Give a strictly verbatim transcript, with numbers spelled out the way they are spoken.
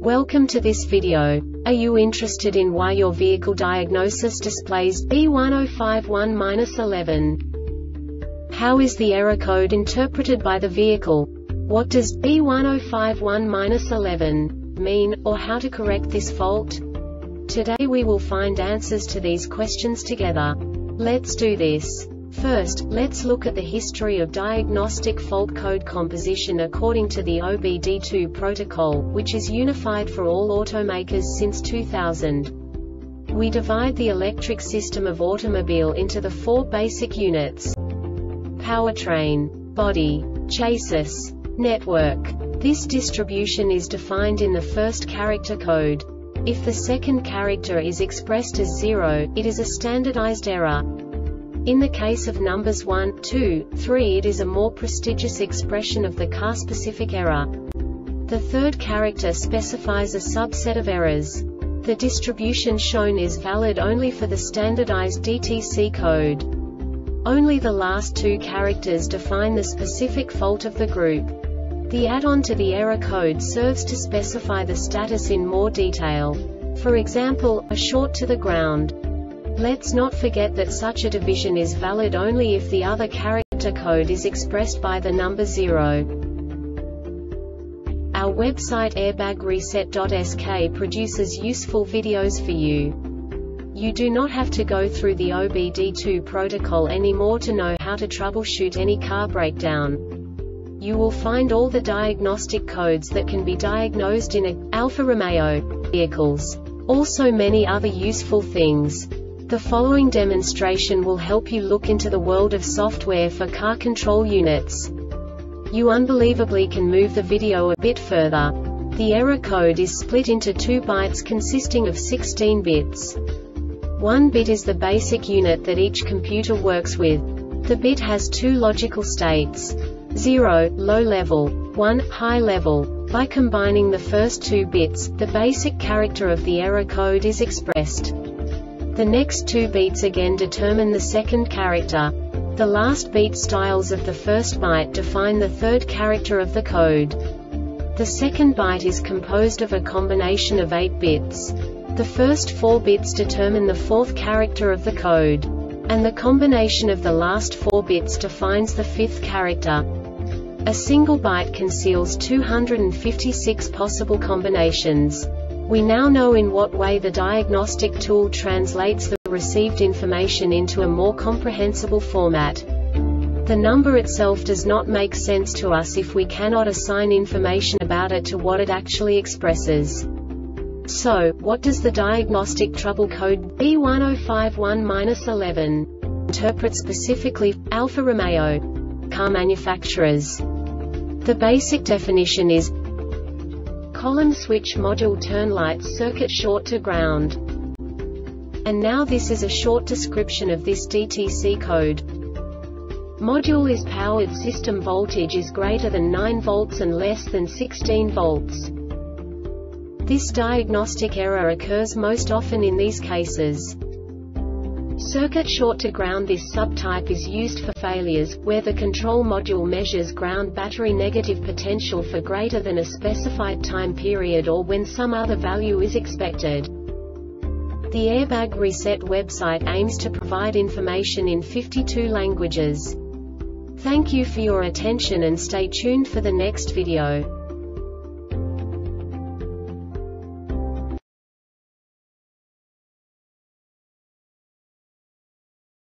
Welcome to this video. Are you interested in why your vehicle diagnosis displays B one zero five one dash eleven? How is the error code interpreted by the vehicle? What does B one zero five one dash eleven mean, or how to correct this fault? Today we will find answers to these questions together. Let's do this. First, let's look at the history of diagnostic fault code composition according to the O B D two protocol, which is unified for all automakers since two thousand. We divide the electric system of automobile into the four basic units: powertrain, body, chassis, network. This distribution is defined in the first character code. If the second character is expressed as zero, it is a standardized error. In the case of numbers one, two, three, it is a more prestigious expression of the car-specific error. The third character specifies a subset of errors. The distribution shown is valid only for the standardized D T C code. Only the last two characters define the specific fault of the group. The add-on to the error code serves to specify the status in more detail. For example, a short to the ground. Let's not forget that such a division is valid only if the other character code is expressed by the number zero. Our website airbag reset dot S K produces useful videos for you. You do not have to go through the O B D two protocol anymore to know how to troubleshoot any car breakdown. You will find all the diagnostic codes that can be diagnosed in a Alfa Romeo vehicles. Also many other useful things. The following demonstration will help you look into the world of software for car control units. You unbelievably can move the video a bit further. The error code is split into two bytes consisting of sixteen bits. One bit is the basic unit that each computer works with. The bit has two logical states: zero, low level, one, high level. By combining the first two bits, the basic character of the error code is expressed. The next two beats again determine the second character. The last beat styles of the first byte define the third character of the code. The second byte is composed of a combination of eight bits. The first four bits determine the fourth character of the code. And the combination of the last four bits defines the fifth character. A single byte conceals two hundred fifty-six possible combinations. We now know in what way the diagnostic tool translates the received information into a more comprehensible format. The number itself does not make sense to us if we cannot assign information about it to what it actually expresses. So, what does the diagnostic trouble code B one zero five one dash eleven interpret specifically for Alfa Romeo car manufacturers? The basic definition is column switch module turn lights circuit short to ground. And now this is a short description of this D T C code. Module is powered system voltage is greater than nine volts and less than sixteen volts. This diagnostic error occurs most often in these cases. Circuit short to ground. This subtype is used for failures, where the control module measures ground battery negative potential for greater than a specified time period or when some other value is expected. The Airbag Reset website aims to provide information in fifty-two languages. Thank you for your attention and stay tuned for the next video.